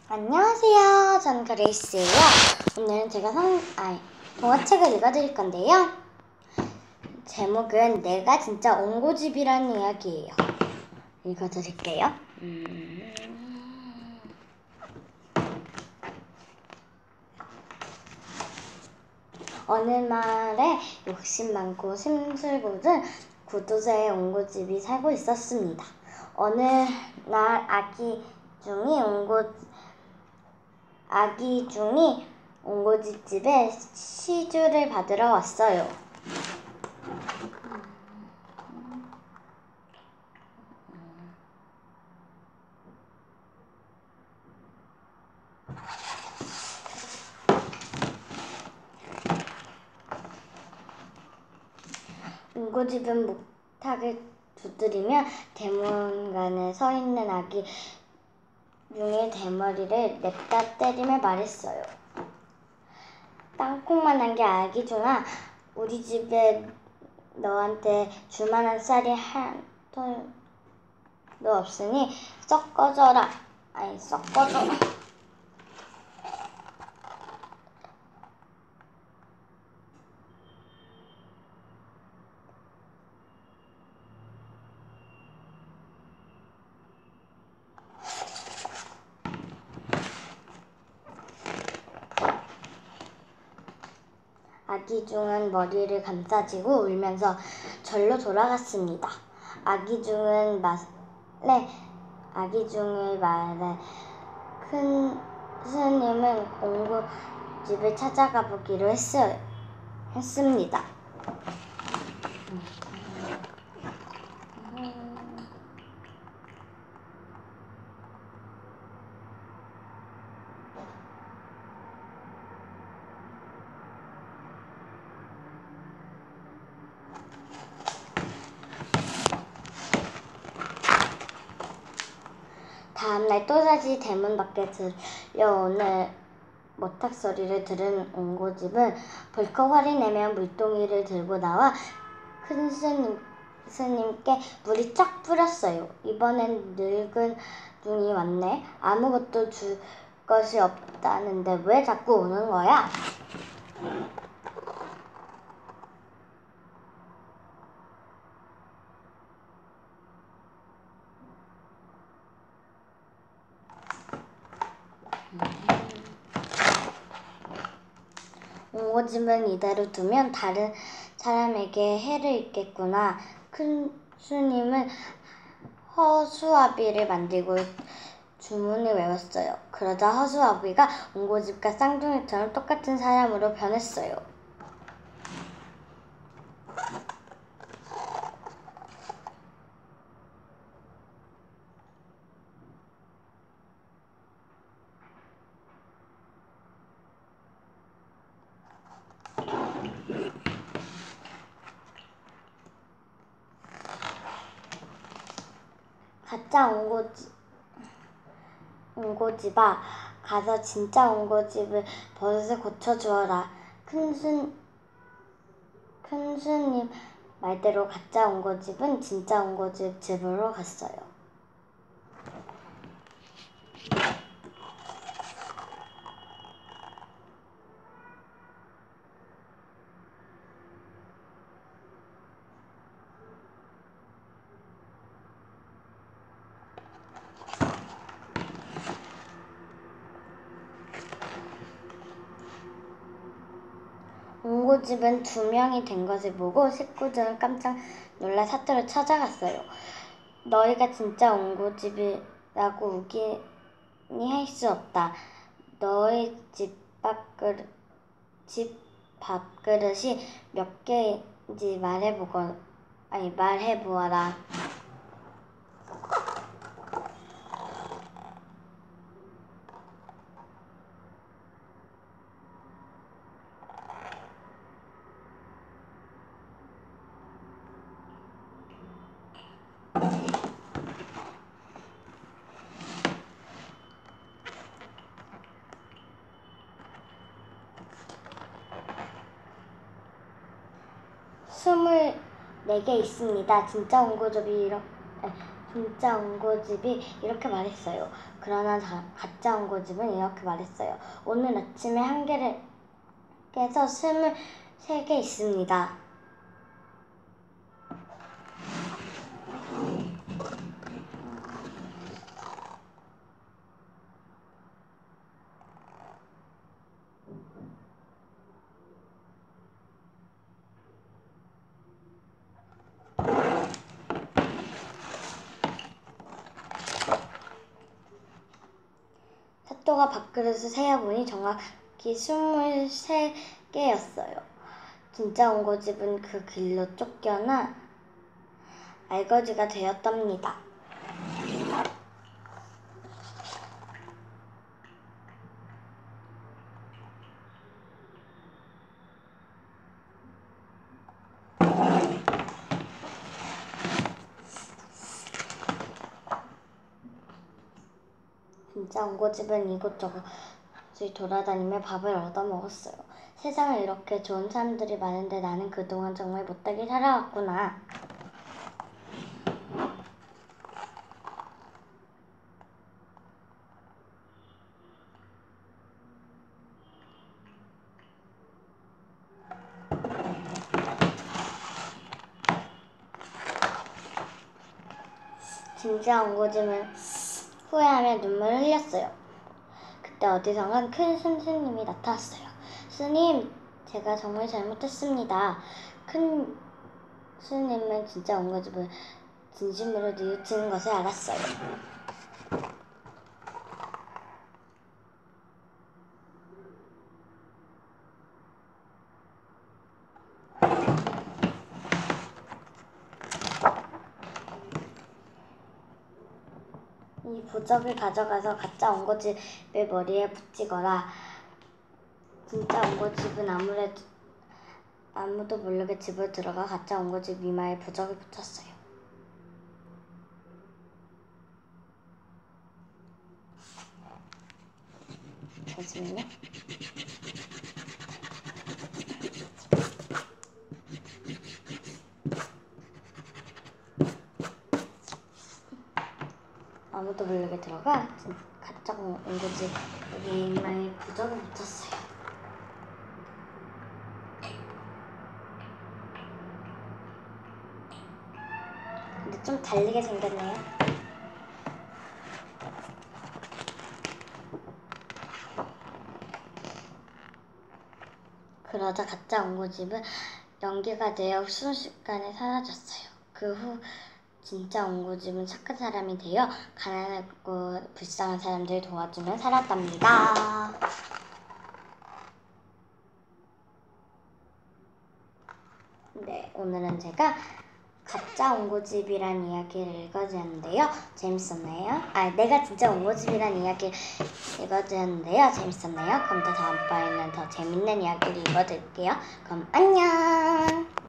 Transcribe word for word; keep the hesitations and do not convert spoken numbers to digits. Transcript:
안녕하세요. 저는 그레이스예요. 오늘은 제가 성, 아니, 동화책을 읽어드릴 건데요. 제목은 내가 진짜 옹고집이라는 이야기예요. 읽어드릴게요. 음... 어느 마을에 욕심 많고 심술궂은 구두쇠의 옹고집이 살고 있었습니다. 어느 날 아기 중이 옹고 아기 중이 옹고집 집에 시주를 받으러 왔어요. 옹고집은 목탁을 두드리며 대문간에 서 있는 아기 중의 대머리를 냅다 때리며 말했어요. 땅콩만한 게 아기 중아, 우리 집에 너한테 줄만한 쌀이 한 톨도 없으니 썩 꺼져라. 아니 썩 꺼져. 아기중은 머리를 감싸쥐고 울면서 절로 돌아갔습니다. 아기중은 말에 아기중의 말에 큰 스님은 옹고집을 찾아가 보기로 했어요. 했습니다. 다음날 또다시 대문 밖에 들려오는 모탁 소리를 들은 옹고집은 벌컥 화를 내며 물동이를 들고 나와 큰 스님, 스님께 물이 쫙 뿌렸어요. 이번엔 늙은 중이 왔네. 아무것도 줄 것이 없다는데 왜 자꾸 오는 거야? 옹고집은 이대로 두면 다른 사람에게 해를 입겠구나. 큰 스님은 허수아비를 만들고 주문을 외웠어요. 그러자 허수아비가 옹고집과 쌍둥이처럼 똑같은 사람으로 변했어요. 가짜 옹고집, 옹고집아, 가서 진짜 옹고집을 버릇을 고쳐주어라. 큰스, 큰 스님 말대로 가짜 옹고집은 진짜 옹고집 집으로 갔어요. 옹고집은 두 명이 된 것을 보고 식구들은 깜짝 놀라 사투로 찾아갔어요. 너희가 진짜 옹고집이라고 우기니 할 수 없다. 너희 집 밥그릇, 집 밥그릇이 몇 개인지 말해보거, 아니 말해보아라. 스물네 개 있습니다. 진짜 옹고집이 이렇게 진짜 옹고집이 이렇게 말했어요. 그러나 자, 가짜 옹고집은 이렇게 말했어요. 오늘 아침에 한 개를 깨서 스물세 개 있습니다. 사또가 밥그릇을 세어보니 정확히 스물세 개였어요. 진짜 옹고집은 그 길로 쫓겨나 알거지가 되었답니다. 진짜 옹고집은 이곳저곳을 돌아다니며 밥을 얻어먹었어요. 세상에 이렇게 좋은 사람들이 많은데 나는 그동안 정말 못되게 살아왔구나. 진짜 옹고집은 후회하며 눈물을 흘렸어요. 그때 어디선가 큰 스님이 나타났어요. 스님, 제가 정말 잘못했습니다. 큰 스님은 진짜 옹고집을 진심으로 뉘우치는 것을 알았어요. 이 부적을 가져가서 가짜 옹고집의 머리에 붙이거라. 진짜 옹고집은 아무래도 아무도 모르게 집을 들어가 가짜 옹고집 이마에 부적을 붙였어요. 잠시만요. 아무도 모르게 들어가 가짜 옹고집 여기 이마에 부적을 붙였어요. 근데 좀 달리게 생겼네요. 그러자 가짜 옹고집은 연기가 되어 순식간에 사라졌어요. 그 후 진짜 옹고집은 착한 사람이 되어 가난하고 불쌍한 사람들 도와주며 살았답니다. 네, 오늘은 제가 가짜 옹고집이란 이야기를 읽어드렸는데요. 재밌었나요? 아, 내가 진짜 옹고집이란 이야기를 읽어드렸는데요. 재밌었나요? 그럼 또 다음번에는 더 재밌는 이야기를 읽어드릴게요. 그럼 안녕!